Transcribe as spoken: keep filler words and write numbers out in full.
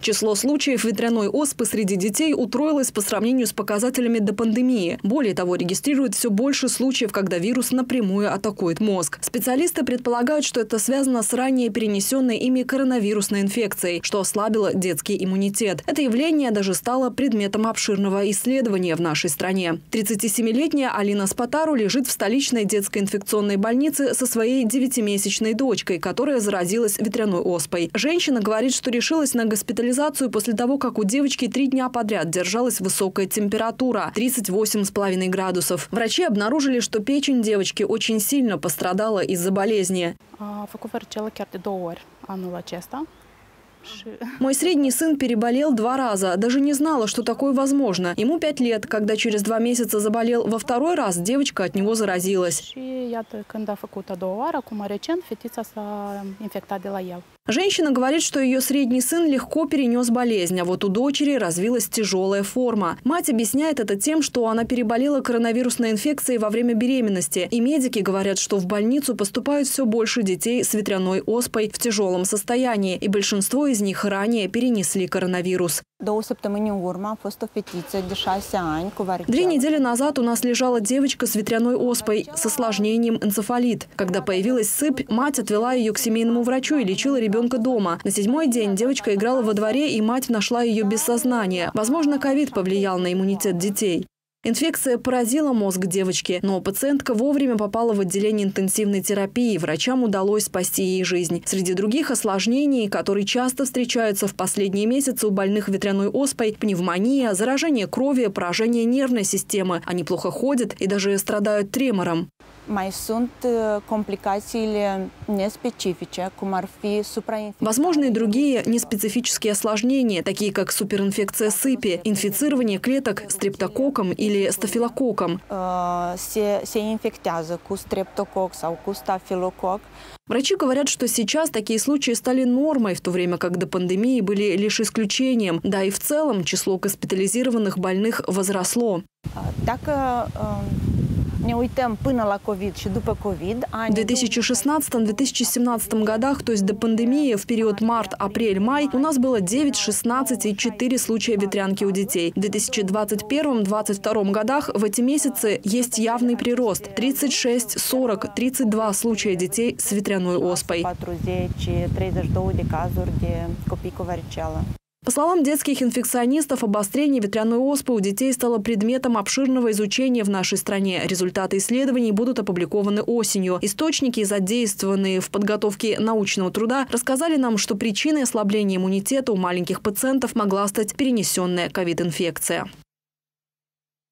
Число случаев ветряной оспы среди детей утроилось по сравнению с показателями до пандемии. Более того, регистрируют все больше случаев, когда вирус напрямую атакует мозг. Специалисты предполагают, что это связано с ранее перенесенной ими коронавирусной инфекцией, что ослабило детский иммунитет. Это явление даже стало предметом обширного исследования в нашей стране. тридцатисемилетняя Алина Спатару лежит в столичной детской инфекционной больнице со своей девятимесячной дочкой, которая заразилась ветряной оспой. Женщина говорит, что решилась на госпитализацию после того, как у девочки три дня подряд держалась высокая температура – тридцать восемь с половиной градусов. Врачи обнаружили, что печень девочки очень сильно пострадала из-за болезни. Мой средний сын переболел два раза. Даже не знала, что такое возможно. Ему пять лет. Когда через два месяца заболел во второй раз, девочка от него заразилась. Женщина говорит, что ее средний сын легко перенес болезнь, а вот у дочери развилась тяжелая форма. Мать объясняет это тем, что она переболела коронавирусной инфекцией во время беременности. И медики говорят, что в больницу поступают все больше детей с ветряной оспой в тяжелом состоянии, и большинство из них ранее перенесли коронавирус. Две недели назад у нас лежала девочка с ветряной оспой с осложнением энцефалит. Когда появилась сыпь, мать отвела ее к семейному врачу и лечила ребенка дома. На седьмой день девочка играла во дворе, и мать нашла ее без сознания. Возможно, ковид повлиял на иммунитет детей. Инфекция поразила мозг девочки, но пациентка вовремя попала в отделение интенсивной терапии. Врачам удалось спасти ей жизнь. Среди других осложнений, которые часто встречаются в последние месяцы у больных ветряной оспой – пневмония, заражение крови, поражение нервной системы. Они плохо ходят и даже страдают тремором. Возможны и другие неспецифические осложнения, такие как суперинфекция сыпи, инфицирование клеток стрептококком или стафилококком. Врачи говорят, что сейчас такие случаи стали нормой, в то время как до пандемии были лишь исключением. Да и в целом число госпитализированных больных возросло. В две тысячи шестнадцатом — две тысячи семнадцатом годах, то есть до пандемии, в период март-апрель-май, у нас было девять, шестнадцать и четыре случая ветрянки у детей. В две тысячи двадцать первом — две тысячи двадцать втором годах в эти месяцы есть явный прирост – тридцать шесть, сорок, тридцать два случая детей с ветряной оспой. По словам детских инфекционистов, обострение ветряной оспы у детей стало предметом обширного изучения в нашей стране. Результаты исследований будут опубликованы осенью. Источники, задействованные в подготовке научного труда, рассказали нам, что причиной ослабления иммунитета у маленьких пациентов могла стать перенесенная ковид-инфекция.